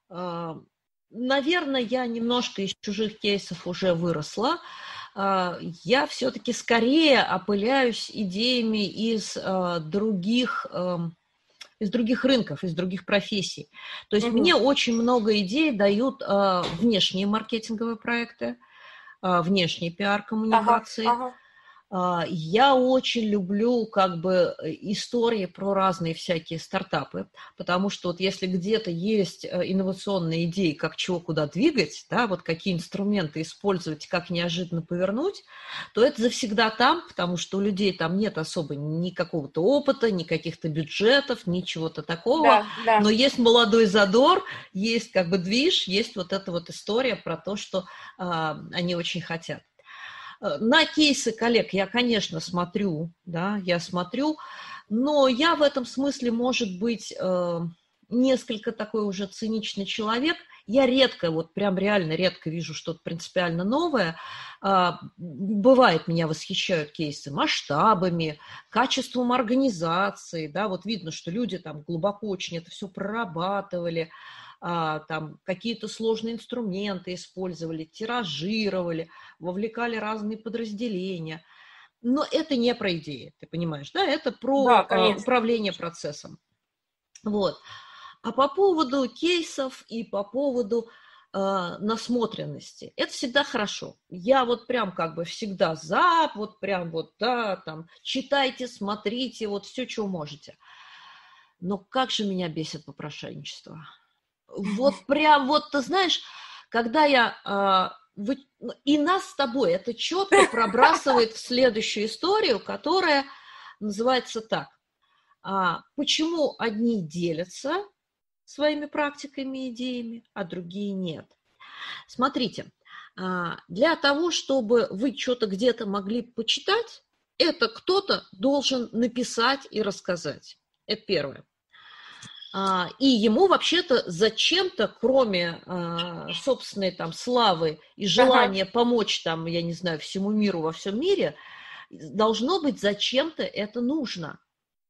Наверное, я немножко из чужих кейсов уже выросла. А, Я все-таки скорее опыляюсь идеями из а, других, ам, из других рынков, из других профессий. То есть Угу. мне очень много идей дают а, внешние маркетинговые проекты, а, внешние Ага, пиар-коммуникации. ага. А, Я очень люблю как бы э, истории про разные всякие стартапы, потому что вот если где-то есть э, инновационные идеи, как чего куда двигать, да, вот какие инструменты использовать, как неожиданно повернуть, то это завсегда там, потому что у людей там нет особо ни какого-то опыта, ни каких-то бюджетов, ни чего-то такого, Да, да. но есть молодой задор, есть как бы движ, есть вот эта вот история про то, что а, они очень хотят. На кейсы коллег я, конечно, смотрю, да, я смотрю, но я в этом смысле, может быть, э, несколько такой уже циничный человек. я редко, вот прям реально редко вижу что-то принципиально новое. Бывает, меня восхищают кейсы масштабами, качеством организации, да, вот видно, что люди там глубоко очень это все прорабатывали, там какие-то сложные инструменты использовали, тиражировали, вовлекали разные подразделения. Но это не про идеи, ты понимаешь, да, это про Да, управление процессом. Вот. А по поводу кейсов и по поводу э, насмотренности, это всегда хорошо. Я вот прям как бы всегда за, вот прям вот, да, там, читайте, смотрите, вот все, что можете. Но как же меня бесит попрошайничество. Вот прям вот, ты знаешь, когда я... Э, вы, и нас с тобой это четко пробрасывает в следующую историю, которая называется так. А, почему одни делятся своими практиками и идеями, а другие нет. Смотрите, для того, чтобы вы что-то где-то могли почитать, это кто-то должен написать и рассказать. Это первое. И ему вообще-то зачем-то, кроме собственной там славы и желания ага. помочь там, я не знаю, всему миру во всем мире, должно быть зачем-то это нужно.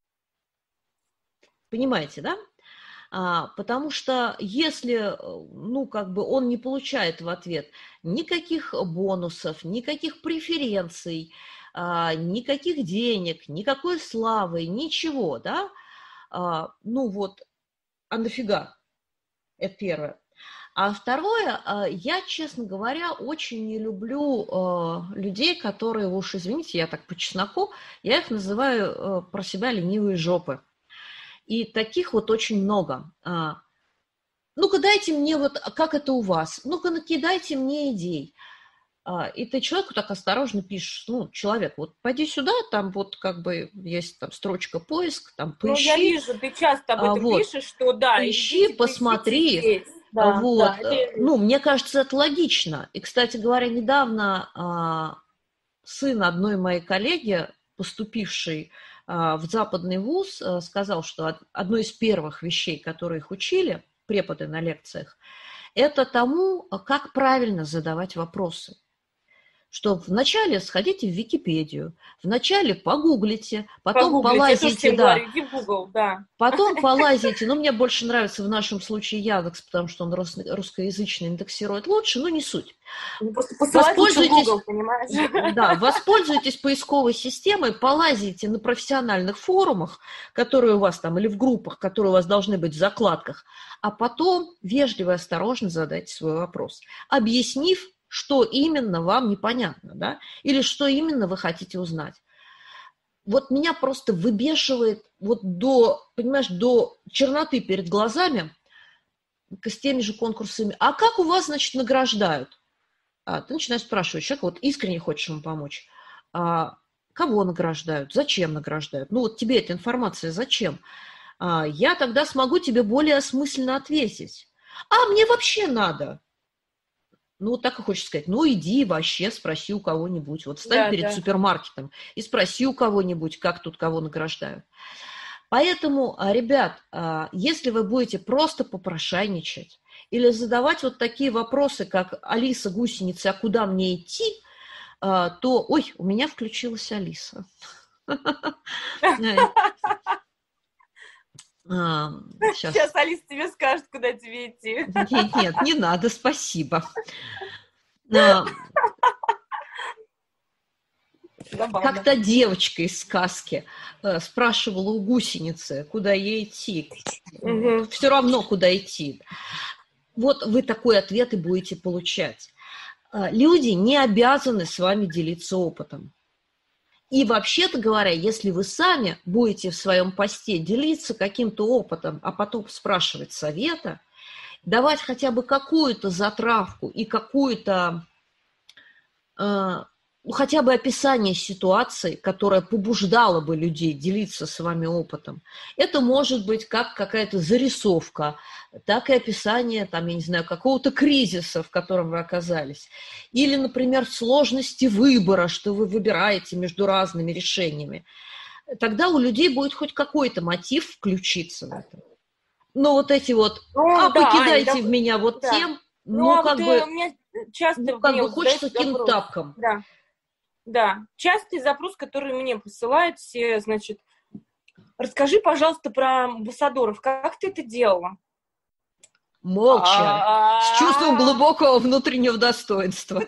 Понимаете, да? А, потому что если, ну, как бы он не получает в ответ никаких бонусов, никаких преференций, а, никаких денег, никакой славы, ничего, да, а, ну вот, а нафига? Это первое. А второе, я, честно говоря, очень не люблю э, людей, которые, уж извините, я так по чесноку, я их называю э, про себя ленивые жопы. И таких вот очень много. Ну-ка дайте мне вот, как это у вас? Ну-ка накидайте мне идей. И ты человеку так осторожно пишешь, ну, человек, вот пойди сюда, там вот как бы есть там строчка поиск, там поищи. Ну, я вижу, ты часто об этом вот, пишешь, что да, поищи, идите, посмотри. Да, вот. Да, это... Ну, мне кажется, это логично. И, кстати говоря, недавно а, сын одной моей коллеги, поступивший в западный вуз, сказал, что одной из первых вещей, которые их учили, преподы на лекциях, это тому, как правильно задавать вопросы. Что вначале сходите в Википедию, вначале погуглите, потом Погуглите, полазите, да, говорю, иди в Google, да. Потом полазите, ну, мне больше нравится в нашем случае Яндекс, потому что он рус, русскоязычный индексирует лучше, но не суть. Ну, просто воспользуйтесь, Google, понимаешь? Да, воспользуйтесь поисковой системой, полазите на профессиональных форумах, которые у вас там, или в группах, которые у вас должны быть в закладках, а потом вежливо и осторожно задайте свой вопрос, объяснив, что именно вам непонятно, да, или что именно вы хотите узнать. Вот меня просто выбешивает вот до, понимаешь, до черноты перед глазами с теми же конкурсами. А как у вас, значит, награждают? А ты начинаешь спрашивать человека, вот искренне хочешь ему помочь. А кого награждают? Зачем награждают? Ну вот тебе эта информация зачем? А я тогда смогу тебе более осмысленно ответить. А мне вообще надо. Ну, вот так и хочется сказать, ну, иди вообще спроси у кого-нибудь. Вот встань да, перед да. супермаркетом и спроси у кого-нибудь, как тут кого награждают. Поэтому, ребят, если вы будете просто попрошайничать или задавать вот такие вопросы, как «Алиса, гусеница, а куда мне идти?», то, ой, у меня включилась Алиса. Сейчас. Сейчас Алиса тебе скажет, куда тебе идти. Нет, нет, не надо, спасибо. Как-то девочка из сказки спрашивала у гусеницы, куда ей идти. Угу. Все равно, куда идти. Вот вы такой ответ и будете получать. Люди не обязаны с вами делиться опытом. И вообще-то говоря, если вы сами будете в своем посте делиться каким-то опытом, а потом спрашивать совета, давать хотя бы какую-то затравку и какую-то, э, хотя бы описание ситуации, которая побуждала бы людей делиться с вами опытом, это может быть как какая-то зарисовка, так и описание, там, я не знаю, какого-то кризиса, в котором вы оказались. Или, например, сложности выбора, что вы выбираете между разными решениями. Тогда у людей будет хоть какой-то мотив включиться в это. Ну, вот эти вот, Ну, а да, Ань, покидайте да, в меня вот да. тем, Ну, ну, а вот как э, бы, у меня часто ну, как мне бы вот задают хочется кинуть запрос. тапком. Да, да. Частый запрос, который мне посылают все, значит, расскажи, пожалуйста, про амбассадоров. Как ты это делала? Молча, с чувством А, глубокого внутреннего достоинства.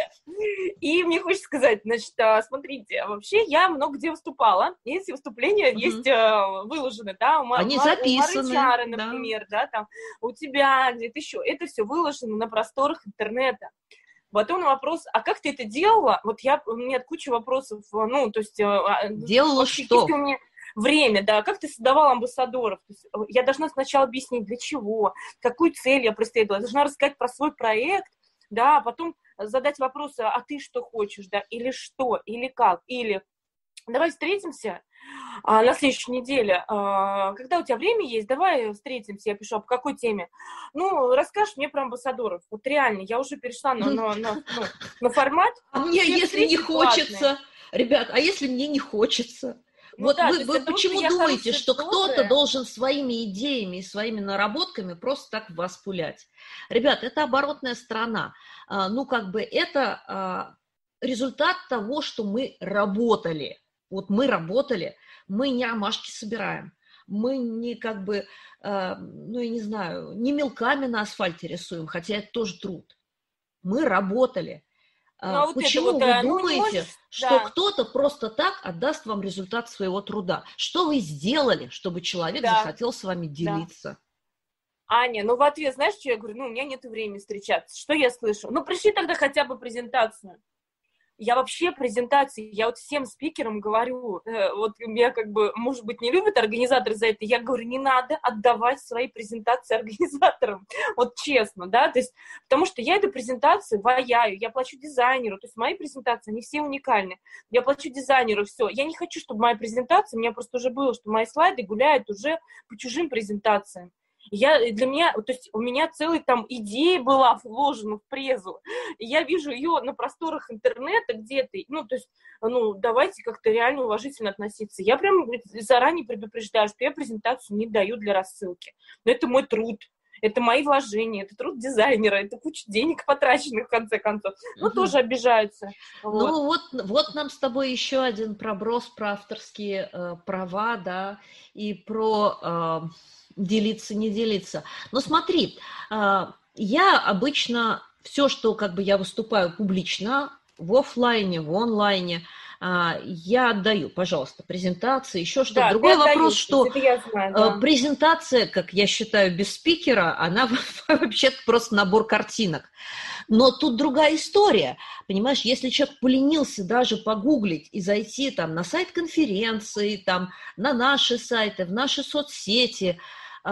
И мне хочется сказать, значит, а, смотрите, вообще я много где выступала, и эти выступления Мгм. есть а, выложены, да, у, Ма- Они Ма- у Мары записаны, Чары, да. например, да, там, у тебя где-то еще, это все выложено на просторах интернета. Потом на вопрос, а как ты это делала? Вот я, у меня куча вопросов, ну, то есть, а, Делала вообще, есть ли что? у меня время, да, как ты создавала амбассадоров? То есть, я должна сначала объяснить, для чего, какую цель я преследовала, я должна рассказать про свой проект, да, а потом задать вопросы, а ты что хочешь, да, или что, или как, или давай встретимся а, на следующей неделе. А, когда у тебя время есть, давай встретимся. Я пишу, а по какой теме? Ну, расскажешь мне про амбассадоров. Вот реально, я уже перешла на, на, на, ну, на формат. А И мне, все если не встречи платные. хочется, ребят, а если мне не хочется? Ну Вот да, то вы, есть вы от того, что почему я думаете, хорошая, что кто-то добрая. должен своими идеями и своими наработками просто так вас пулять? Ребят, это оборотная сторона. А, ну, как бы это а, результат того, что мы работали. Вот мы работали, мы не ромашки собираем, мы не как бы, а, ну, я не знаю, не мелками на асфальте рисуем, хотя это тоже труд. Мы работали. Ну а А, вот это Почему вот, вы а, ну не думаете, можешь, что да, кто-то просто так отдаст вам результат своего труда? Что вы сделали, чтобы человек да, захотел с вами да. делиться? Аня, ну в ответ, знаешь, что я говорю? Ну, у меня нет времени встречаться. Что я слышу? Ну, пришли тогда хотя бы презентацию. Я вообще презентации, я вот всем спикерам говорю, э, вот я как бы, может быть, не любят организаторы за это, я говорю, не надо отдавать свои презентации организаторам, вот честно, да, то есть, потому что я эту презентацию ваяю, я плачу дизайнеру, то есть мои презентации, они все уникальны, я плачу дизайнеру, все, я не хочу, чтобы моя презентация, у меня просто уже было, что мои слайды гуляют уже по чужим презентациям. Я, для меня, то есть у меня целая там идея была вложена в презу, и я вижу ее на просторах интернета где-то, ну, то есть, ну, давайте как-то реально уважительно относиться. Я прям заранее предупреждаю, что я презентацию не даю для рассылки. Но это мой труд, это мои вложения, это труд дизайнера, это куча денег потраченных, в конце концов. Ну, Мгм. тоже обижаются. Вот. Ну вот, вот нам с тобой еще один проброс про авторские э, права, да, и про э, делиться, не делиться. Но смотри, э, я обычно все, что как бы я выступаю публично, в офлайне, в онлайне, э, я отдаю, пожалуйста, презентации, еще что-то. Да, ты Другой вопрос, отдаешь, что это я знаю, э, да. презентация, как я считаю, без спикера, она вообще-то просто набор картинок. Но тут другая история, понимаешь, если человек поленился даже погуглить и зайти там на сайт конференции, там на наши сайты, в наши соцсети,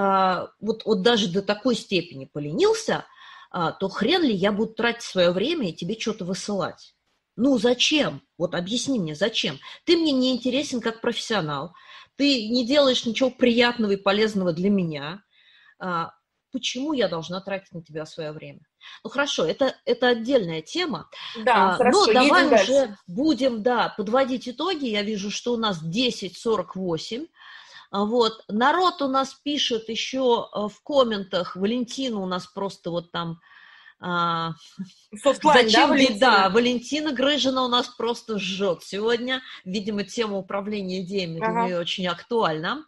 а, вот, вот даже до такой степени поленился, а, то хрен ли я буду тратить свое время и тебе что-то высылать? Ну, зачем? Вот объясни мне, зачем? Ты мне не интересен как профессионал, ты не делаешь ничего приятного и полезного для меня, а, почему я должна тратить на тебя свое время? Ну хорошо, это, это отдельная тема, Да, а, но хорошо, едем давай уже дальше. будем, да, подводить итоги. Я вижу, что у нас десять сорок восемь. А, Вот. Народ у нас пишет еще а, в комментах, Валентина у нас просто вот там... а, Софтлайн, да, Зачем, де- да, Валентина? Валентина Грыжина у нас просто жжет сегодня. Видимо, тема управления идеями для Ага. нее очень актуальна.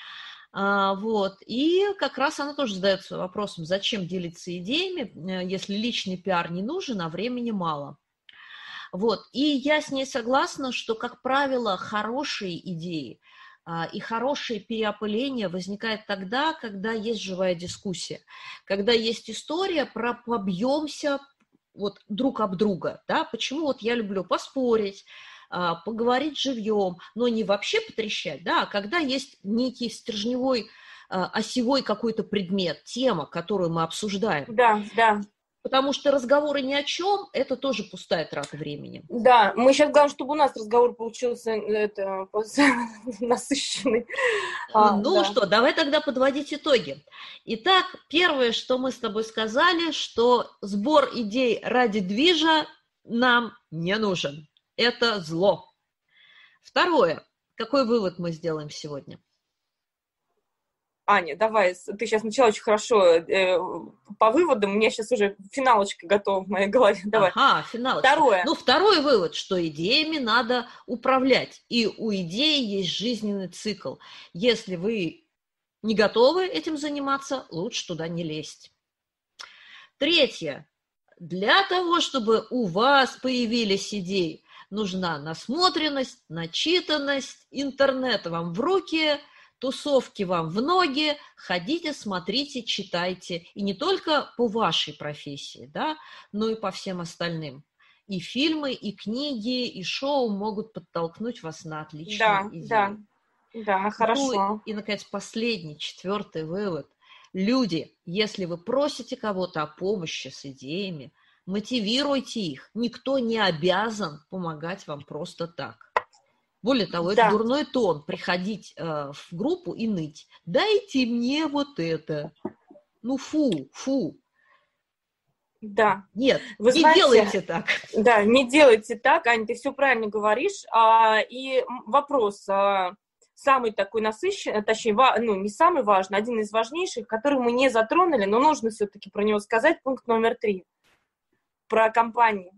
А, вот. И как раз она тоже задается вопросом, зачем делиться идеями, э, если личный пиар не нужен, а времени мало. Вот. И я с ней согласна, что, как правило, хорошие идеи а, и хорошее переопыление возникает тогда, когда есть живая дискуссия, когда есть история про побьемся вот друг об друга, да, почему вот я люблю поспорить, а, поговорить живьем, но не вообще потрещать, да, а когда есть некий стержневой, а, осевой какой-то предмет, тема, которую мы обсуждаем. Да, да. Потому что разговоры ни о чем – это тоже пустая трата времени. Да, мы сейчас главное, чтобы у нас разговор получился это, насыщенный. А, Ну да. что, давай тогда подводить итоги. Итак, первое, что мы с тобой сказали, что сбор идей ради движа нам не нужен. Это зло. Второе. Какой вывод мы сделаем сегодня? Аня, давай, ты сейчас начала очень хорошо э, по выводам, у меня сейчас уже финалочка готова в моей голове. Давай. Ага, финалочка. Второе. Ну, второй вывод, что идеями надо управлять, и у идеи есть жизненный цикл. Если вы не готовы этим заниматься, лучше туда не лезть. Третье. Для того, чтобы у вас появились идеи, нужна насмотренность, начитанность, интернет вам в руки, тусовки вам в ноги, ходите, смотрите, читайте. И не только по вашей профессии, да, но и по всем остальным. И фильмы, и книги, и шоу могут подтолкнуть вас на отличные да, идеи. Да, да, хорошо. Ну, и, наконец, последний, четвертый вывод. Люди, если вы просите кого-то о помощи с идеями, мотивируйте их. Никто не обязан помогать вам просто так. Более того, Да. это дурной тон приходить э, в группу и ныть. Дайте мне вот это. Ну фу, фу. Да. Нет, Вы не знаете, делайте так. Да, не делайте так, Ань, ты все правильно говоришь. А, и вопрос а, самый такой насыщенный, точнее, ва, ну не самый важный, один из важнейших, который мы не затронули, но нужно все-таки про него сказать, пункт номер три. Про компании.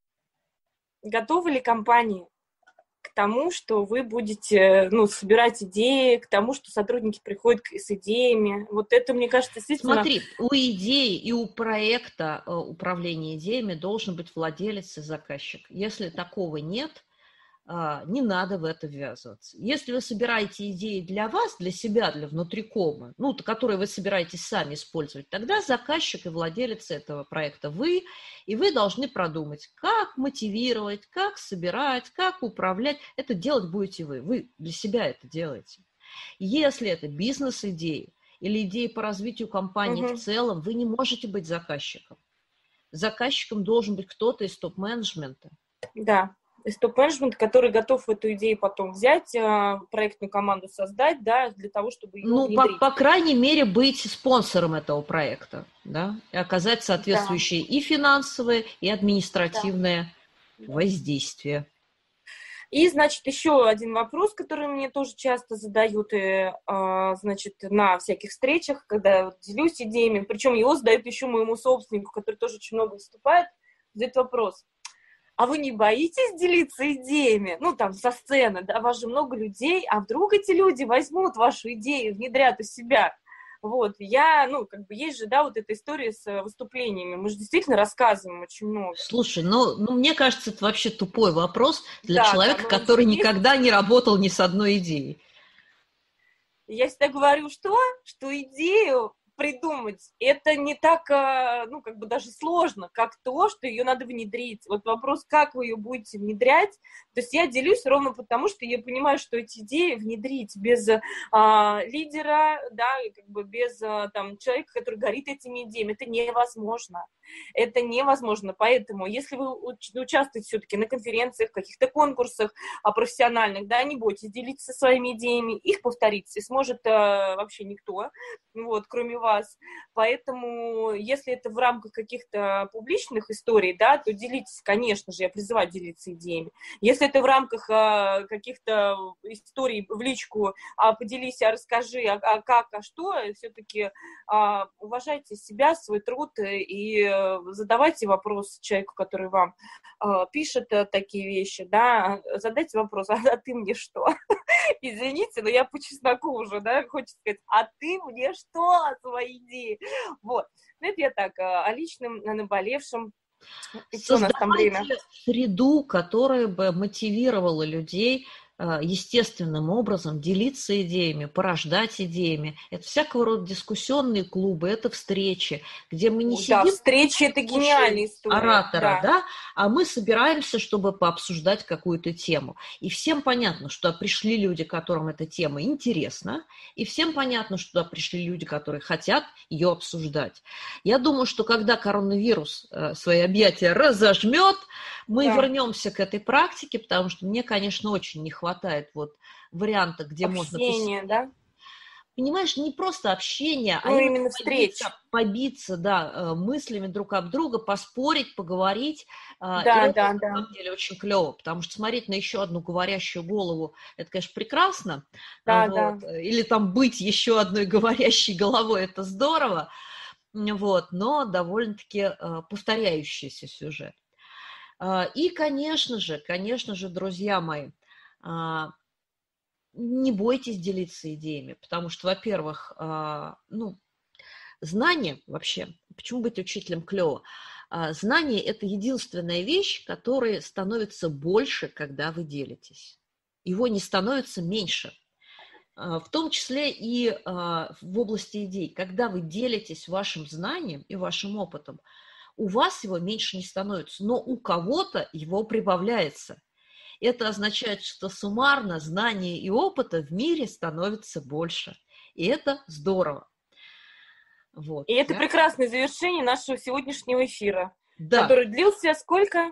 Готовы ли компании к тому, что вы будете, ну, собирать идеи, к тому, что сотрудники приходят с идеями? Вот это, мне кажется, действительно... Смотри, у идеи и у проекта э, управления идеями должен быть владелец и заказчик. Если такого нет, э, не надо в это ввязываться. Если вы собираете идеи для вас, для себя, для внутрикома, ну, которые вы собираетесь сами использовать, тогда заказчик и владелец этого проекта вы, и вы должны продумать, как мотивировать, как собирать, как управлять. Это делать будете вы. Вы для себя это делаете. Если это бизнес-идеи или идеи по развитию компании Угу. в целом, вы не можете быть заказчиком. Заказчиком должен быть кто-то из топ-менеджмента. Да, из топ-менеджмента, который готов эту идею потом взять, проектную команду создать, да, для того, чтобы ее Ну, внедрить. по, по крайней мере, быть спонсором этого проекта, да, и оказать соответствующее да. и финансовое, и административное да. воздействие. И, значит, еще один вопрос, который мне тоже часто задают, и, значит, на всяких встречах, когда я делюсь идеями, причем его задают еще моему собственнику, который тоже очень много выступает, задает вопрос: а вы не боитесь делиться идеями? Ну, там, со сцены, да, вас же много людей, а вдруг эти люди возьмут вашу идею, внедрят у себя? Вот, я, ну, как бы, есть же, да, вот эта история с выступлениями, мы же действительно рассказываем очень много. Слушай, ну, ну мне кажется, это вообще тупой вопрос для да, человека, да, который есть... никогда не работал ни с одной идеей. Я всегда говорю, что? Что идею придумать, это не так, ну, как бы даже сложно, как то, что ее надо внедрить. Вот вопрос, как вы ее будете внедрять. То есть я делюсь ровно потому, что я понимаю, что эти идеи внедрить без а, лидера, да, как бы без а, там, человека, который горит этими идеями, это невозможно. Это невозможно. Поэтому, если вы участвуете все-таки на конференциях, каких-то конкурсах а, профессиональных, да, не бойтесь делиться своими идеями, их повторить сможет а, вообще никто, вот, кроме вас. Поэтому, если это в рамках каких-то публичных историй, да, то делитесь, конечно же, я призываю делиться идеями. Если это в рамках а, каких-то историй в личку, а, поделись, а расскажи, а, а как, а что, все-таки а, уважайте себя, свой труд и задавайте вопрос человеку, который вам а, пишет а, такие вещи, да, задайте вопрос: а, а ты мне что? Извините, но я по чесноку уже, да, хочется сказать: а ты мне что, свои идеи? Вот. Ну, это я так, о личном, о наболевшем. Создавайте среду, которая бы мотивировала людей естественным образом делиться идеями, порождать идеями. Это всякого рода дискуссионные клубы, это встречи, где мы не да, сидим... встречи — это гениальная история. Оратора, да. да, а мы собираемся, чтобы пообсуждать какую-то тему. И всем понятно, что пришли люди, которым эта тема интересна, и всем понятно, что пришли люди, которые хотят ее обсуждать. Я думаю, что когда коронавирус свои объятия разожмет, мы да. вернемся к этой практике, потому что мне, конечно, очень не хватает вот варианта, где общение, можно... да? понимаешь, не просто общение, ну, а именно именно встреч. побиться, побиться, да, мыслями друг об друга, поспорить, поговорить. Да, и это, да, на да. самом деле, очень клево, потому что смотреть на еще одну говорящую голову, это, конечно, прекрасно. Да, Вот. да. Или там быть еще одной говорящей головой, это здорово, вот, но довольно-таки повторяющийся сюжет. И, конечно же, конечно же, друзья мои, не бойтесь делиться идеями, потому что, во-первых, ну, знание вообще, почему быть учителем клево? Знание – это единственная вещь, которая становится больше, когда вы делитесь. Его не становится меньше. В том числе и в области идей. Когда вы делитесь вашим знанием и вашим опытом, у вас его меньше не становится, но у кого-то его прибавляется. Это означает, что суммарно знания и опыта в мире становится больше. И это здорово. Вот. И это Я... прекрасное завершение нашего сегодняшнего эфира, да. который длился сколько?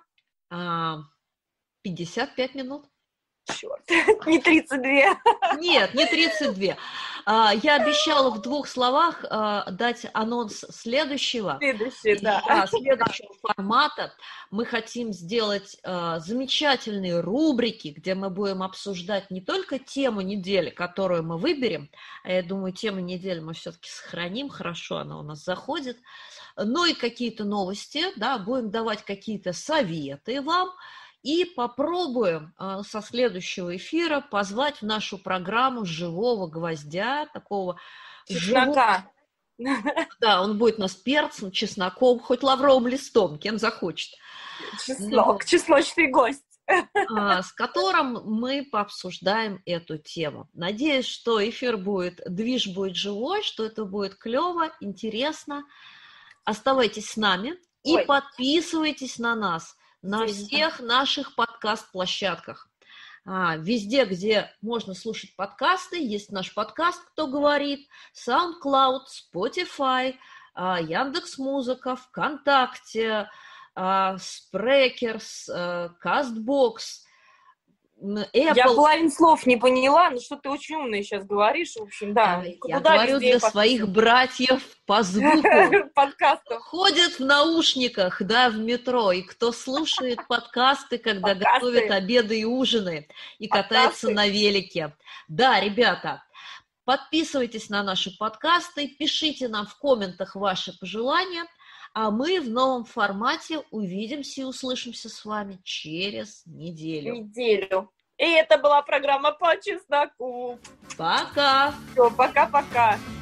пятьдесят пять минут. Черт, не тридцать два. Нет, не тридцать два. Я обещала в двух словах дать анонс следующего. Следующий, да. Да, следующего формата. Мы хотим сделать замечательные рубрики, где мы будем обсуждать не только тему недели, которую мы выберем, а я думаю, тему недели мы все-таки сохраним, хорошо она у нас заходит, но и какие-то новости, да, будем давать какие-то советы вам, и попробуем э, со следующего эфира позвать в нашу программу живого гвоздя, такого чеснока. Живого... Да, он будет у нас перцем, чесноком, хоть лавровым листом, кем захочет. Чеснок, чесночный гость. А, с которым мы пообсуждаем эту тему. Надеюсь, что эфир будет, движ будет живой, что это будет клево, интересно. Оставайтесь с нами и Ой. подписывайтесь на нас. На Здесь, всех да. наших подкаст-площадках. А, везде, где можно слушать подкасты, есть наш подкаст «Кто говорит», SoundCloud, Spotify, а, Яндекс.Музыка, ВКонтакте, а, Spreakers, а, CastBox, Apple. Я половину слов не поняла, но что ты очень умно сейчас говоришь, в общем, да. Я говорю для своих братьев по звуку. Подкастов. Ходят в наушниках, да, в метро, и кто слушает подкасты, когда готовят обеды и ужины, и катается на велике. Да, ребята, подписывайтесь на наши подкасты, пишите нам в комментах ваши пожелания, а мы в новом формате увидимся и услышимся с вами через неделю. Неделю. И это была программа по чесноку. Пока. Все, пока-пока.